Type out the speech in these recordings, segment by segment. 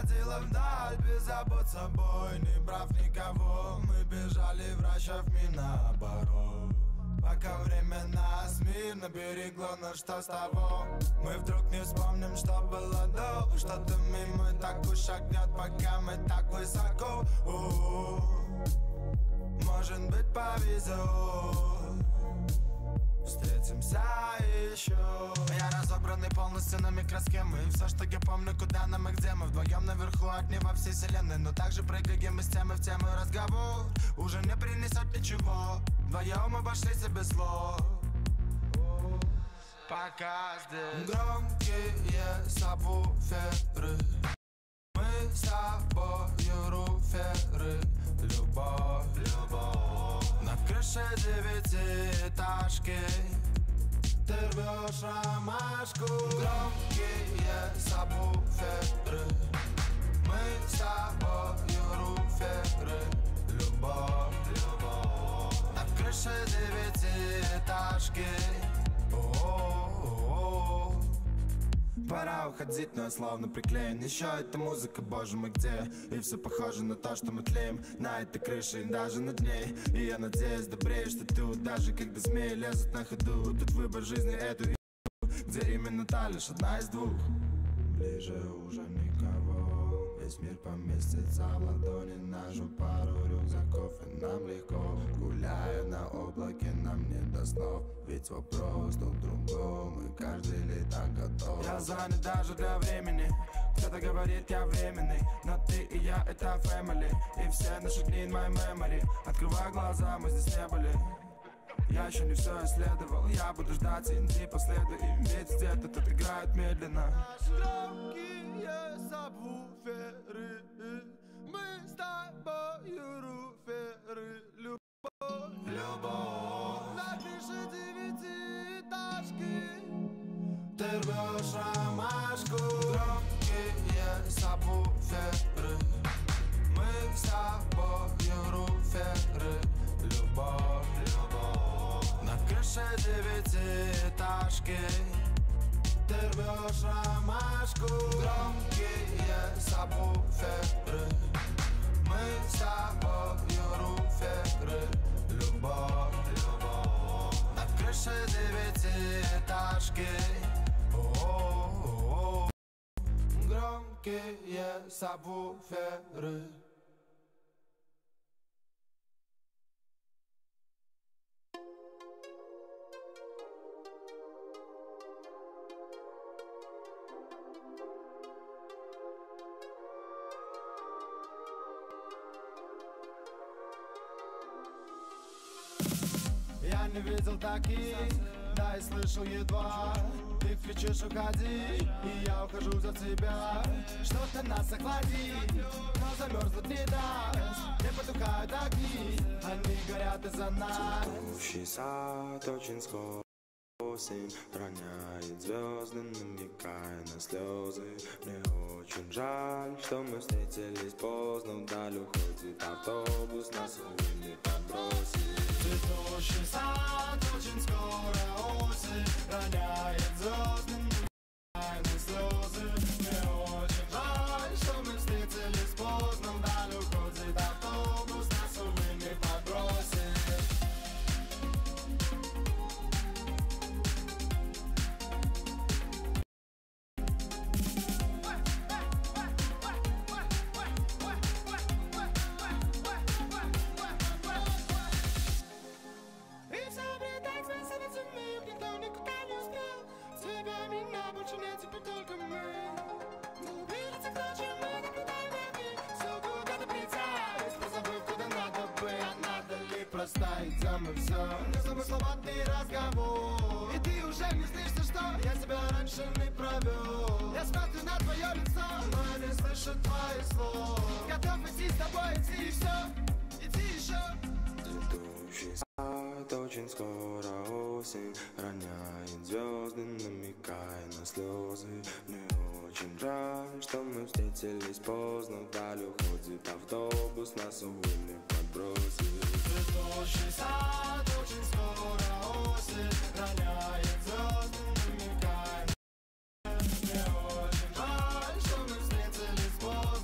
уходила вдаль, без забот собой, не брав никого. Мы бежали, вращав наоборот. Пока время нас мирно берегло, но что с того? Мы вдруг не вспомним, что было до. Что-то мимо так уж шагнет, пока мы так высоко. Может быть, повезет, встретимся еще. Я разобранный полностью на микросхемы. И все, что я помню, куда нам и где мы. Вдвоем наверху огни во всей вселенной. Но также прыгаем из темы в тему. Разговор уже не принесет ничего. Вдвоем обошлись без слов. Пока здесь громкие сабвуферы. Мы с тобою руферы. Любовь, любовь. На крыше девятиэтажки ты рвешь ромашку. Громкие сабвуферы. Мы с тобою руферы. Любовь, любовь. На крыше девятиэтажки. Пора уходить, но я словно приклеен. Еще эта музыка, боже мой, где? И все похоже на то, что мы тлеем на этой крыше и даже над ней. И я надеюсь, добреешь, что ты даже когда змеи лезут на ходу. Тут выбор жизни эту и где именно та лишь одна из двух. Ближе уже никого. Весь мир поместится в ладони. Нашу пару рюкзаков и нам легко. Гуляя на облаке, нам не до снов. Ведь вопрос тут в другом, и каждый летак готов. Я занят даже для времени. Кто-то говорит, я временный, но ты и я это family. И все наши дни in my memory. Открывай глаза, мы здесь не были. Я еще не все исследовал. Я буду ждать, и не последую. И ведь где-то тут играют медленно. Громкие сабвуферы. Мы с тобою руферы. Любовь, любовь. На крыше девятиэтажки ты рвешь ромашку. Громкие сабвуферы. Мы с тобою руферы. Любовь, любовь. На крыше девятиэтажки ты рвешь ромашку. Громкие сабвуферы. Мы с тобою руферы. Любовь, любовь. На крыше девятиэтажки. Громкие сабвуферы. Я не видел таких, да и слышал едва. Ты кричишь уходи, и я ухожу за тебя. Что-то нас охладит, но замерзнуть не даст. Не потухают огни, они горят из-за нас. Цветущий сад очень скоро. Осень роняет звезды, намекая на слезы. Мне очень жаль, что мы встретились поздно. Вдаль уходит автобус, нас увели, подбросили. Цветущий сад, очень скоро осень роняет звезды, намекая на слезы. Мне очень жаль, что мы встретились поздно. Вдаль уходит автобус, нас увели, подбросили. Просто идем и все. Незамысловатый разговор. И ты уже не злишься, что я тебя раньше не провел. Я смотрю на твое лицо, но я не слышу твоих слов. Готов идти с тобой, идти и все. Иди еще. Цветущий сад, очень скоро осень роняет звезды, намекая на слезы. Мне очень жаль, что мы встретились поздно. Вдаль уходит автобус, нас увели, подбросили. Цветущий сад, очень скоро осень роняет звезды, намекая. Мне очень жаль, что мы встретились поздно.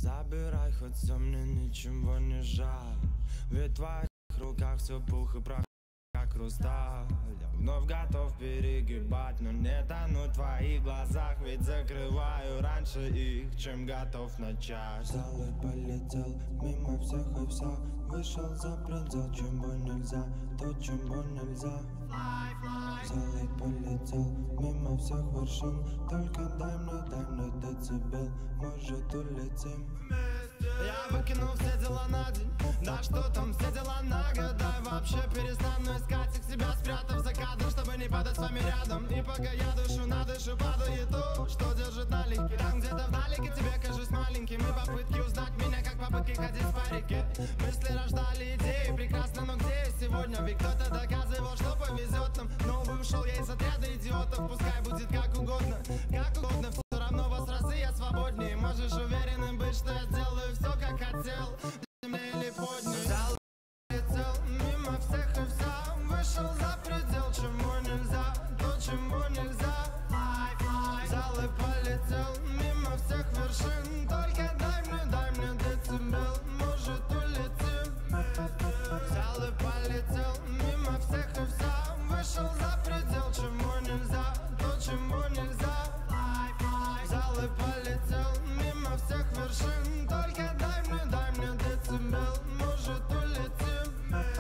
Забирай, хоть все, мне ничего не жаль. Ведь в твоих руках все пух и прах, как хрусталь. Я вновь готов перегибать, но не тону в твоих глазах. Ведь закрываю раньше их, чем готов начать. Взял и полетел мимо всех и вся. Вышел за предел, чему нельзя, то чему нельзя. Взял и полетел мимо всех вершин. Только дай мне децибел, может улетим. Я выкинул все дела на день. Да что там, все дела на год. Дай вообще перестану искать их, себя спрятав за кадром, чтобы не падать с вами рядом. И пока я дышу на дышу, падает то, что держит налегке. Там где-то вдалеке тебе кажусь маленьким. И попытки узнать меня, как попытки ходить в парике. Мысли рождали идеи, прекрасно, но где я сегодня? Ведь кто-то доказывал, что повезет нам. Но ушел я из отряда идиотов. Пускай будет как угодно, все равно вас разы я свободнее. Можешь уверенным быть, что я сделаю все, как хотел. Земле или под ней. Взял, летел мимо всех и вся. Вышел за предел, чему нельзя, то чему нельзя. Взял и полетел мимо всех вершин. Только дай мне децибел, может улетим. Взял и полетел мимо всех и вся. Вышел за предел, чему нельзя, то чему нельзя. Взял и полетел мимо всех вершин. Только дай мне децибел, может улетим.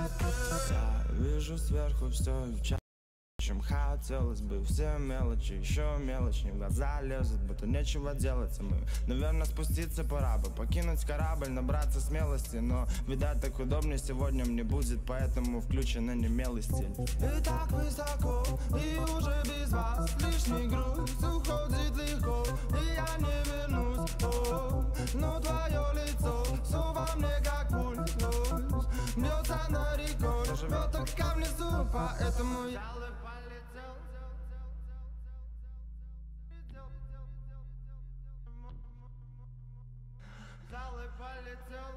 Я вижу сверху все в чат, чем хотелось бы. Все мелочи, еще мелочь, не в глаза лезут, будто нечего делать. И мы, наверное, спуститься пора бы, покинуть корабль, набраться смелости. Но, видать, так удобнее сегодня мне будет, поэтому включена немелый стиль. И так высоко, и уже без вас лишний груз уходит легко, и я не вернусь. Но твое лицо все во мне как пульс, бьется на рекорд, живет только внизу, поэтому я полетел. Взял и полетел.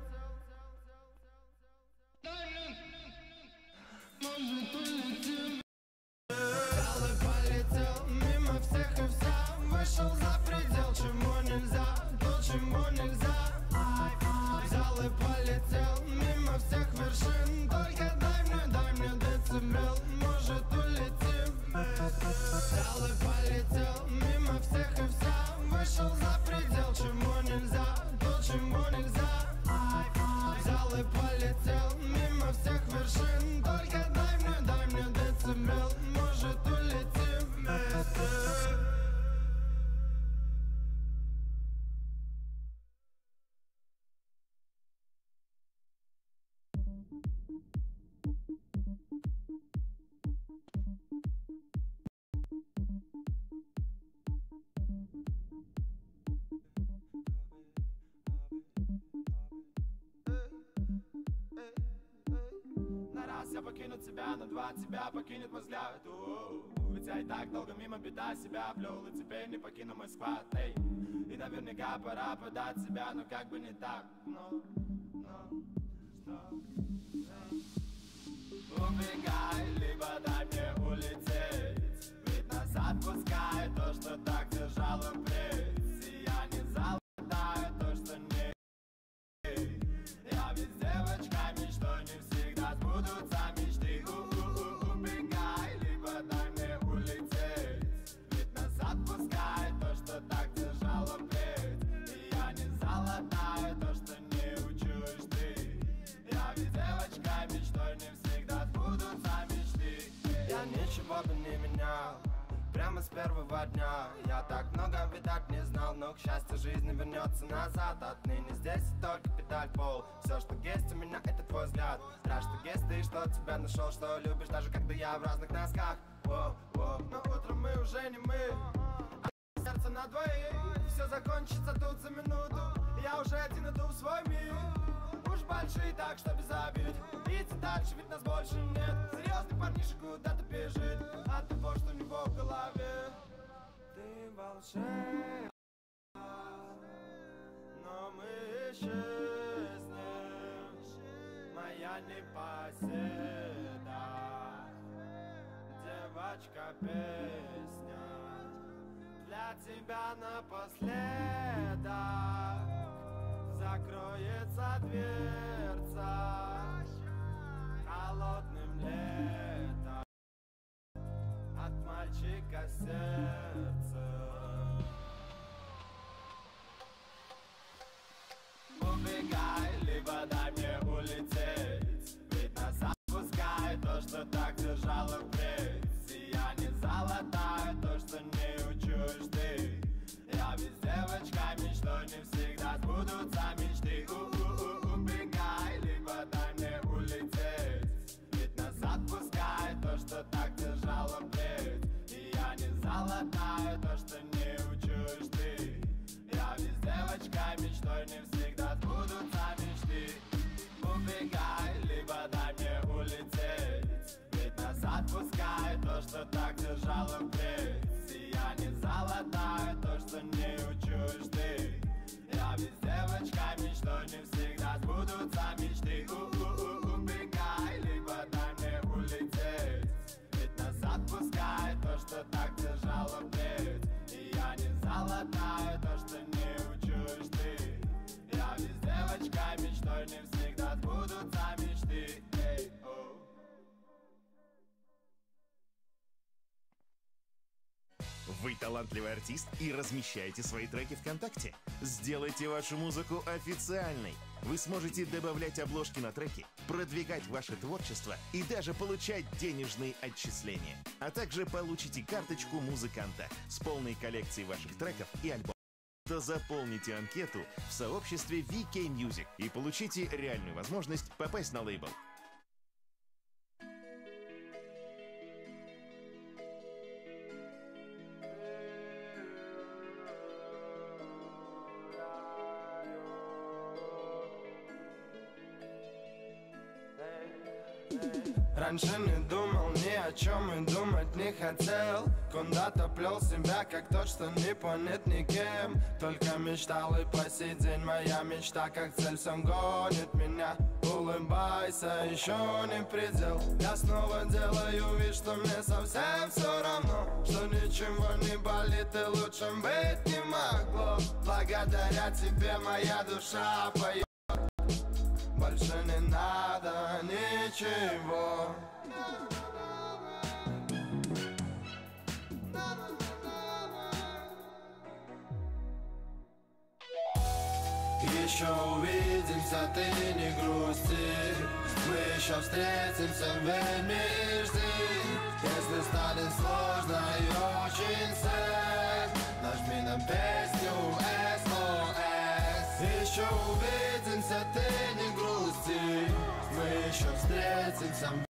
Может улетим. Взял и полетел мимо всех и вся. Вышел за предел, чему нельзя, то чему нельзя. Взял и полетел мимо всех вершин. Только дай мне децибел, может улетим. Взял и полетел мимо всех и вся. Вышел за предел, чему нельзя, то чему нельзя. Взял и полетел мимо всех вершин. Только дай мне децибел, может улетим вместе. На раз я покину тебя, на два тебя покинет мой взгляд. Ведь я и так долго мимо беда себя плел, и теперь не покину мой склад. И наверняка пора подать себя, но как бы не так. Убегай, либо дай мне улететь. Ведь назад пускай то, что так держало пресс. И я не залатаю то, что не. Я ведь с девочками, что не всегда сбудутся мечты. Убегай, либо дай мне улететь. Ведь назад пускай то, что так держало пресс. И я не залатаю то, что не учуешь ты. Я ведь девочками, что не всегда сбудутся мечты. Я ничего бы не менял, прямо с первого дня. Я так много, видать, не знал, но, к счастью, жизнь не вернется назад. Отныне здесь только педаль пол. Все, что есть у меня, это твой взгляд. Рад, что есть ты, что тебя нашел, что любишь, даже когда я в разных носках. Но утром мы уже не мы, а сердце на двоих. Все закончится тут за минуту, я уже один иду в свой мир. Уж большие так, что без обид. Иди дальше, ведь нас больше нет. Серьезный парниша куда-то бежит от того, что у него в голове. Ты волшебна, но мы исчезнем. Моя непоседа, девочка, песня для тебя напоследок. закроется дверца холодным летом от мальчика сердце. Убегай, либо дай мне улететь, ведь нас отпускает то, что так держало впредь. И я не золотая, то, что не учуешь ты. Я без девочками, что не всегда сбудутся мечты. Убегай, либо дай мне улететь, ведь нас отпускает то, что так держало впредь. И я не золотая, то, что не учуешь ты. Я без девочками, что не всегда сбудутся мечты. Убегай, либо дай мне улететь, ведь нас отпускает то, что так держало впредь. И я не золотая, то, что не учуешь ты. Я без девочками, что не всегда сбудутся мечты. Убегай, либо дай мне улететь, ведь нас отпускает то, что так держало впредь. И я не золотая, то, что не учуешь ты. Я без девочками, что не всегда сбудутся мечты. Вы талантливый артист и размещаете свои треки ВКонтакте? Сделайте вашу музыку официальной. Вы сможете добавлять обложки на треки, продвигать ваше творчество и даже получать денежные отчисления. А также получите карточку музыканта с полной коллекцией ваших треков и альбомов. То заполните анкету в сообществе VK Music и получите реальную возможность попасть на лейбл. Раньше не думал ни о чем и думать не хотел. Куда-то плел себя, как тот, что не понят никем. Только мечтал, и по сей день моя мечта как цель всем гонит меня. Улыбайся, еще не предел. Я снова делаю вид, что мне совсем все равно, что ничего не болит и лучшим быть не могло. Благодаря тебе моя душа поет. Больше не надо ничего. Еще увидимся, ты не грусти. Мы еще встретимся, верь мне, жди. Если станет сложно и очень sad, нажми на песню SOS. Еще увидимся, ты не грусти. Мы еще встретимся.